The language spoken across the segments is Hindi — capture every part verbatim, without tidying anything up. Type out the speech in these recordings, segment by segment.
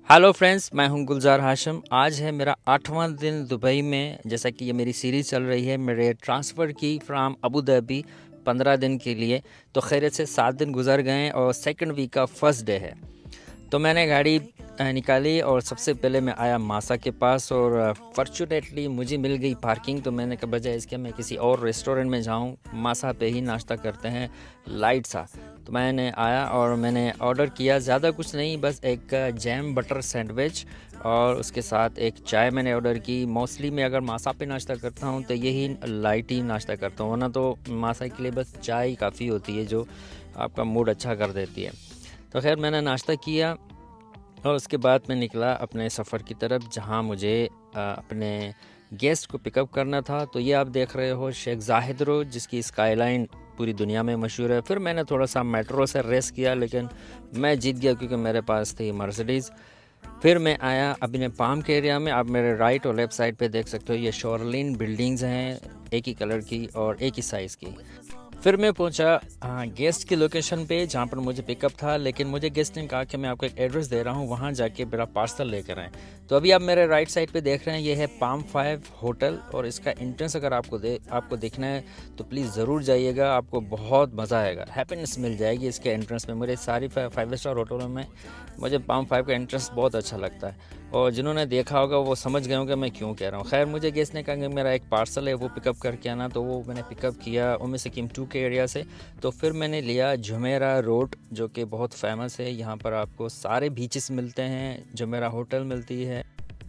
हेलो फ्रेंड्स, मैं हूं गुलजार हाशिम। आज है मेरा आठवां दिन दुबई में। जैसा कि ये मेरी सीरीज़ चल रही है, मेरे ट्रांसफ़र की फ्राम अबू धाबी पंद्रह दिन के लिए। तो खैरियत से सात दिन गुजर गए और सेकंड वीक का फर्स्ट डे है। तो मैंने गाड़ी निकाली और सबसे पहले मैं आया मासा के पास और फॉर्चुनेटली मुझे मिल गई पार्किंग। तो मैंने कहा बजाय इसके मैं किसी और रेस्टोरेंट में जाऊं, मासा पे ही नाश्ता करते हैं, लाइट सा। तो मैंने आया और मैंने ऑर्डर किया, ज़्यादा कुछ नहीं, बस एक जैम बटर सैंडविच और उसके साथ एक चाय मैंने ऑर्डर की। मोस्टली मैं अगर मासा पे नाश्ता करता हूँ तो यही लाइट ही नाश्ता करता हूँ, वरना तो मासा के लिए बस चाय काफ़ी होती है जो आपका मूड अच्छा कर देती है। तो खैर मैंने नाश्ता किया और उसके बाद मैं निकला अपने सफ़र की तरफ, जहां मुझे अपने गेस्ट को पिकअप करना था। तो ये आप देख रहे हो शेख जाहिद रोड, जिसकी स्काईलाइन पूरी दुनिया में मशहूर है। फिर मैंने थोड़ा सा मेट्रो से रेस किया, लेकिन मैं जीत गया क्योंकि मेरे पास थी मर्सिडीज़। फिर मैं आया अपने पाम के एरिया में। आप मेरे राइट और लेफ़्ट साइड पे देख सकते हो, ये शोरलिन बिल्डिंग्स हैं, एक ही कलर की और एक ही साइज़ की। फिर मैं पहुंचा गेस्ट की लोकेशन पे जहां पर मुझे पिकअप था, लेकिन मुझे गेस्ट ने कहा कि मैं आपको एक एड्रेस दे रहा हूं, वहां जाके मेरा पार्सल लेकर आएँ। तो अभी आप मेरे राइट साइड पे देख रहे हैं, ये है पाम फाइव होटल और इसका एंट्रेंस अगर आपको दे आपको देखना है तो प्लीज़ ज़रूर जाइएगा, आपको बहुत मज़ा आएगा, हैप्पीनेस मिल जाएगी इसके एंट्रेंस में। मेरे सारी फाइव स्टार होटलों में मुझे पाम फाइव का एंट्रेंस बहुत अच्छा लगता है और जिन्होंने देखा होगा वो समझ गए होंगे मैं क्यों कह रहा हूँ। खैर मुझे गेस्ट ने कहा कि मेरा एक पार्सल है वो पिकअप करके आना, तो वो मैंने पिकअप किया उम्मे सिकिम टू के एरिया से। तो फिर मैंने लिया जुमेरा रोड, जो कि बहुत फेमस है। यहाँ पर आपको सारे बीचेस मिलते हैं, जुमेरा होटल मिलती है।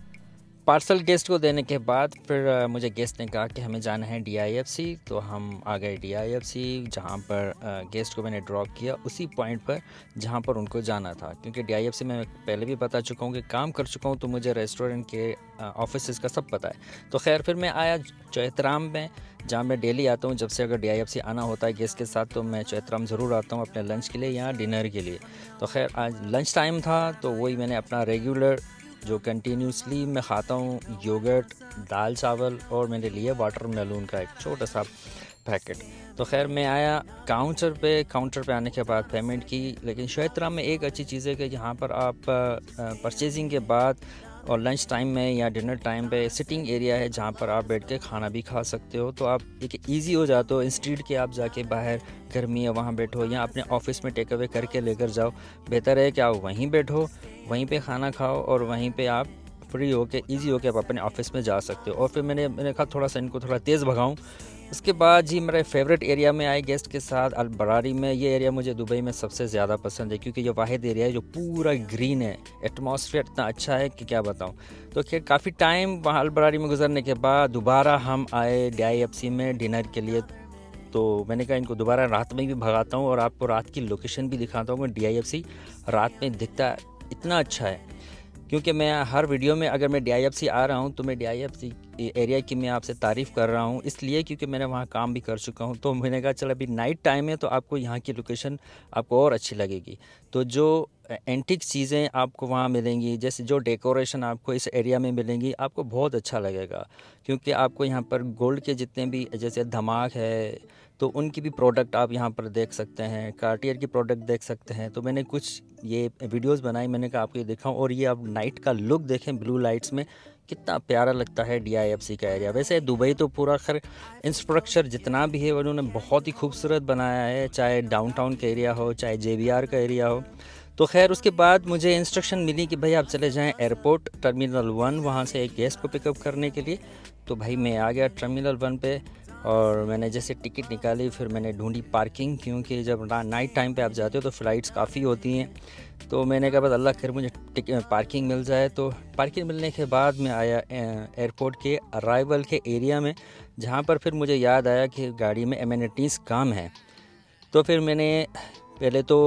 पार्सल गेस्ट को देने के बाद फिर मुझे गेस्ट ने कहा कि हमें जाना है डी आई एफ सी। तो हम आ गए डी आई एफ सी, जहाँ पर गेस्ट को मैंने ड्रॉप किया उसी पॉइंट पर जहाँ पर उनको जाना था। क्योंकि डी आई एफ सी में पहले भी बता चुका हूँ कि काम कर चुका हूँ, तो मुझे रेस्टोरेंट के ऑफिस का सब पता है। तो खैर फिर मैं आया चैतराम में, जहाँ मैं डेली आता हूँ। जब से अगर डी आई एफ सी आना होता है गेस्ट के साथ, तो मैं चैतराम ज़रूर आता हूँ अपने लंच के लिए या डिनर के लिए। तो खैर आज लंच टाइम था, तो वही मैंने अपना रेगुलर जो कंटिन्यूसली मैं खाता हूँ, योगर्ट, दाल चावल और मैंने लिए वाटर मेलून का एक छोटा सा पैकेट। तो खैर मैं आया काउंटर पे। काउंटर पे आने के बाद पेमेंट की। लेकिन शैतराम में एक अच्छी चीज़ है कि यहाँ पर आप परचेजिंग के बाद और लंच टाइम में या डिनर टाइम पे सिटिंग एरिया है, जहाँ पर आप बैठ के खाना भी खा सकते हो। तो आप एक ईजी हो जाते हो, इंस्टीड के आप जाके बाहर गर्मी है वहाँ बैठो या अपने ऑफिस में टेक अवे करके लेकर जाओ। बेहतर है कि आप वहीं बैठो, वहीं पे खाना खाओ और वहीं पे आप फ्री हो के ईजी हो के आप अपने ऑफिस में जा सकते हो। और फिर मैंने मैंने कहा थोड़ा सा इनको थोड़ा तेज़ भगाऊँ। उसके बाद जी मेरे फेवरेट एरिया में आए गेस्ट के साथ, अल बरारी में। ये एरिया मुझे दुबई में सबसे ज़्यादा पसंद है क्योंकि ये वाहिद एरिया है जो पूरा ग्रीन है, एटमॉस्फेयर इतना अच्छा है कि क्या बताऊं। तो खैर काफ़ी टाइम वहाँ अल बरारी में गुजरने के बाद दोबारा हम आए डी आई एफ सी में डिनर के लिए। तो मैंने कहा इनको दोबारा रात में भी भगाता हूँ और आपको रात की लोकेशन भी दिखाता हूँ। डी आई एफ सी रात में दिखता इतना अच्छा है, क्योंकि मैं हर वीडियो में अगर मैं डी आई एफ सी आ रहा हूँ तो मैं D I F C area की मैं आपसे तारीफ़ कर रहा हूँ, इसलिए क्योंकि मैंने वहाँ काम भी कर चुका हूँ। तो मैंने कहा चल अभी नाइट टाइम है तो आपको यहाँ की लोकेशन आपको और अच्छी लगेगी। तो जो एंटिक चीज़ें आपको वहाँ मिलेंगी, जैसे जो डेकोरेशन आपको इस एरिया में मिलेंगी, आपको बहुत अच्छा लगेगा। क्योंकि आपको यहाँ पर गोल्ड के जितने भी जैसे धमाक है तो उनकी भी प्रोडक्ट आप यहाँ पर देख सकते हैं, कार्टियर की प्रोडक्ट देख सकते हैं। तो मैंने कुछ ये वीडियोस बनाई, मैंने कहा आपको ये दिखाऊं। और ये आप नाइट का लुक देखें ब्लू लाइट्स में, कितना प्यारा लगता है डी आई एफ सी का एरिया। वैसे दुबई तो पूरा खैर इंफ्रास्ट्रक्चर जितना भी है उन्होंने बहुत ही खूबसूरत बनाया है, चाहे डाउनटाउन का एरिया हो चाहे जे बी आर का एरिया हो। तो खैर उसके बाद मुझे इंस्ट्रक्शन मिली कि भाई आप चले जाएं एयरपोर्ट टर्मिनल वन, वहाँ से एक गेस्ट को पिकअप करने के लिए। तो भाई मैं आ गया टर्मिनल वन पे और मैंने जैसे टिकट निकाली, फिर मैंने ढूंढी पार्किंग, क्योंकि जब नाइट टाइम पे आप जाते हो तो फ़्लाइट्स काफ़ी होती हैं। तो मैंने कहा बस अल्लाह खैर मुझे पार्किंग मिल जाए। तो पार्किंग मिलने के बाद मैं आया एयरपोर्ट के अराइवल के एरिया में, जहाँ पर फिर मुझे याद आया कि गाड़ी में एमिनिटीज़ काम है। तो फिर मैंने पहले तो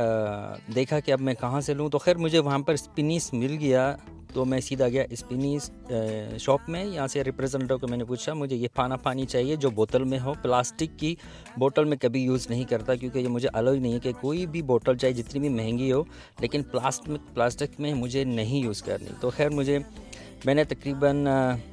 आ, देखा कि अब मैं कहाँ से लूँ। तो खैर मुझे वहाँ पर स्पिनीस मिल गया, तो मैं सीधा गया स्पिनीस शॉप में। यहाँ से रिप्रेजेंटेटिव को मैंने पूछा मुझे ये पाना पानी चाहिए जो बोतल में हो, प्लास्टिक की बोतल में कभी यूज़ नहीं करता, क्योंकि ये मुझे अलाउ नहीं है कि कोई भी बोतल चाहे जितनी भी महंगी हो, लेकिन प्लास्टिक प्लास्टिक में मुझे नहीं यूज़ करनी। तो खैर मुझे मैंने तकरीबन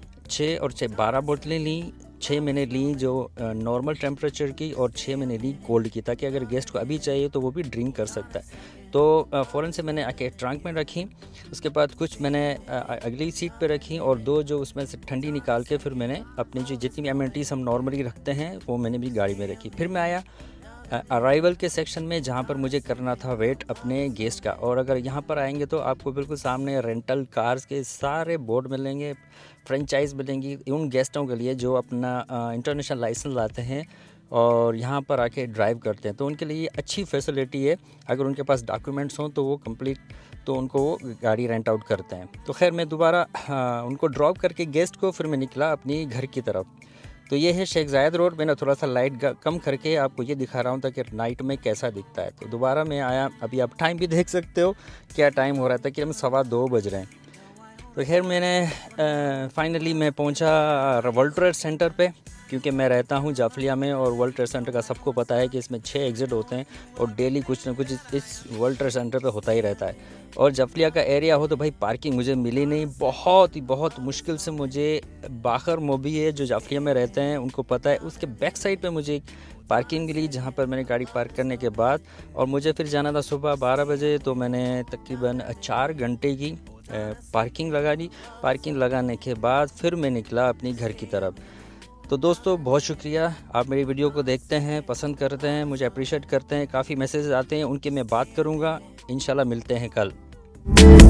छः और छः बारह बोतलें ली। छः मैंने ली जो नॉर्मल टेम्परेचर की और छः मैंने ली कोल्ड की, ताकि अगर गेस्ट को अभी चाहिए तो वो भी ड्रिंक कर सकता है। तो फ़ौरन से मैंने आके ट्रंक में रखी। उसके बाद कुछ मैंने अगली सीट पे रखी और दो जो उसमें से ठंडी निकाल के फिर मैंने अपनी जो जितनी भी एमिनिटीज़ हम नॉर्मली रखते हैं वो मैंने भी गाड़ी में रखी। फिर मैं आया अराइवल के सेक्शन में जहाँ पर मुझे करना था वेट अपने गेस्ट का। और अगर यहाँ पर आएंगे तो आपको बिल्कुल सामने रेंटल कार्स के सारे बोर्ड मिलेंगे, फ्रेंचाइज मिलेंगी उन गेस्टों के लिए जो अपना इंटरनेशनल लाइसेंस लाते हैं और यहाँ पर आके ड्राइव करते हैं। तो उनके लिए अच्छी फैसिलिटी है, अगर उनके पास डॉक्यूमेंट्स हों तो वो कंप्लीट तो उनको वो गाड़ी रेंट आउट करते हैं। तो खैर मैं दोबारा उनको ड्रॉप करके गेस्ट को फिर मैं निकला अपनी घर की तरफ। तो ये है शेख जायद रोड। मैंने थोड़ा सा लाइट कम करके आपको ये दिखा रहा हूँ ताकि नाइट में कैसा दिखता है। तो दोबारा मैं आया, अभी आप टाइम भी देख सकते हो क्या टाइम हो रहा था कि हम सवा दो बज रहे हैं। तो खैर मैंने फाइनली मैं पहुँचा वर्ल्ड ट्रेड सेंटर पे, क्योंकि मैं रहता हूँ जाफलिया में और वर्ल्ड ट्रेड सेंटर का सबको पता है कि इसमें छः एग्ज़िट होते हैं और डेली कुछ ना कुछ इस वर्ल्ड ट्रेड सेंटर पे होता ही रहता है। और जाफलिया का एरिया हो तो भाई पार्किंग मुझे मिली नहीं, बहुत ही बहुत मुश्किल से मुझे बाखर मोबी है जो जाफलिया में रहते हैं उनको पता है, उसके बैक साइड पे मुझे पार्किंग मिली जहाँ पर मैंने गाड़ी पार्क करने के बाद, और मुझे फिर जाना था सुबह बारह बजे। तो मैंने तकरीबन चार घंटे की पार्किंग लगा दी। पार्किंग लगाने के बाद फिर मैं निकला अपनी घर की तरफ। तो दोस्तों बहुत शुक्रिया, आप मेरी वीडियो को देखते हैं, पसंद करते हैं, मुझे अप्रिशिएट करते हैं, काफ़ी मैसेज आते हैं, उनकी मैं बात करूँगा। इंशाल्लाह मिलते हैं कल।